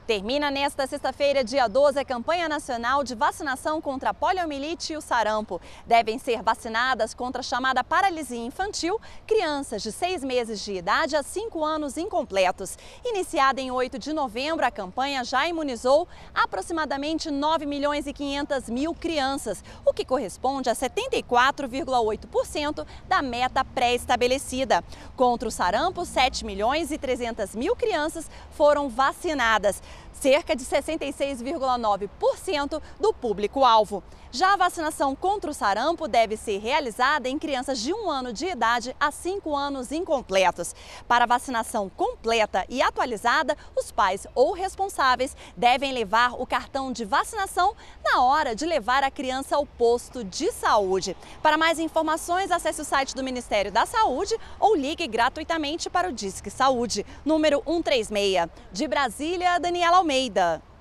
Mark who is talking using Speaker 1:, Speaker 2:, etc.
Speaker 1: Termina nesta sexta-feira, dia 12, a campanha nacional de vacinação contra a poliomielite e o sarampo. Devem ser vacinadas contra a chamada paralisia infantil crianças de 6 meses de idade a 5 anos incompletos. Iniciada em 8 de novembro, a campanha já imunizou aproximadamente 9.500.000 crianças, o que corresponde a 74,8% da meta pré-estabelecida. Contra o sarampo, 7.300.000 crianças foram vacinadas, cerca de 66,9% do público-alvo. Já a vacinação contra o sarampo deve ser realizada em crianças de 1 ano de idade a 5 anos incompletos. Para a vacinação completa e atualizada, os pais ou responsáveis devem levar o cartão de vacinação na hora de levar a criança ao posto de saúde. Para mais informações, acesse o site do Ministério da Saúde ou ligue gratuitamente para o Disque Saúde, número 136. De Brasília, Daniela Almeida.